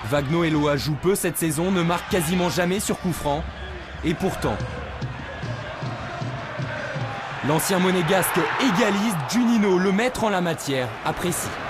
Wagno Eloa joue peu cette saison, ne marque quasiment jamais sur coup franc. Et pourtant, l'ancien monégasque égalise, Juninho, le maître en la matière, apprécie.